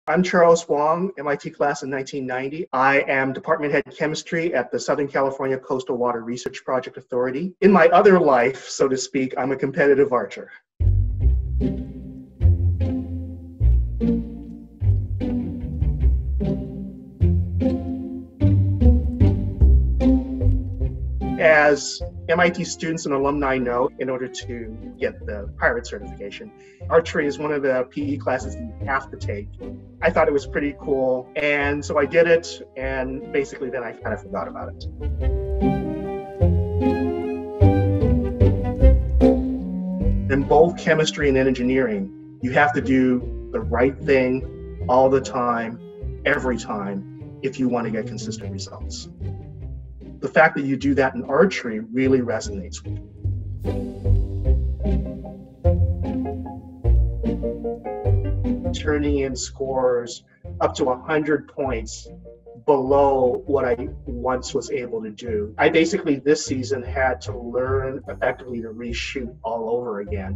I'm Charles Wong, MIT class in 1990. I am department head chemistry at the Southern California Coastal Water Research Project Authority. In my other life, so to speak, I'm a competitive archer. As MIT students and alumni know, in order to get the pirate certification, archery is one of the PE classes you have to take. I thought it was pretty cool, and so I did it, and basically then I kind of forgot about it. In both chemistry and engineering, you have to do the right thing all the time, every time, if you want to get consistent results. The fact that you do that in archery really resonates with me. Turning in scores up to 100 points below what I once was able to do. I basically this season had to learn effectively to reshoot all over again.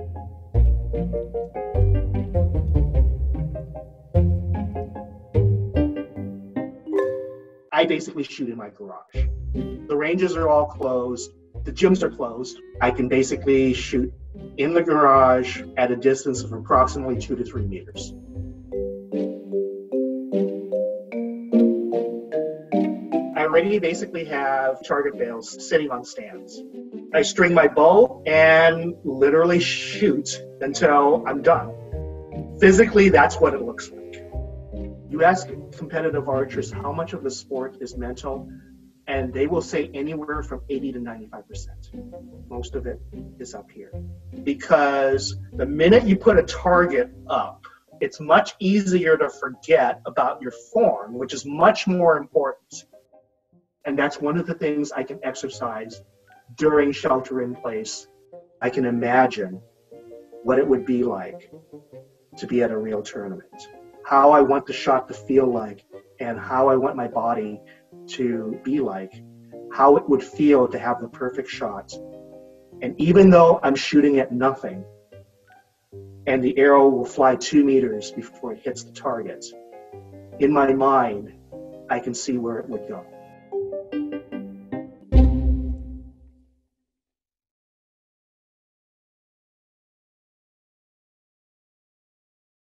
I basically shoot in my garage. The ranges are all closed. The gyms are closed. I can basically shoot in the garage at a distance of approximately 2 to 3 meters. I already basically have target bales sitting on stands. I string my bow and literally shoot until I'm done. Physically, that's what it looks like. You ask competitive archers how much of the sport is mental, and they will say anywhere from 80 to 95%. Most of it is up here. Because the minute you put a target up, it's much easier to forget about your form, which is much more important. And that's one of the things I can exercise during shelter in place. I can imagine what it would be like to be at a real tournament, how I want the shot to feel like, and how I want my body to be like, how it would feel to have the perfect shot. And even though I'm shooting at nothing, and the arrow will fly 2 meters before it hits the target, in my mind, I can see where it would go.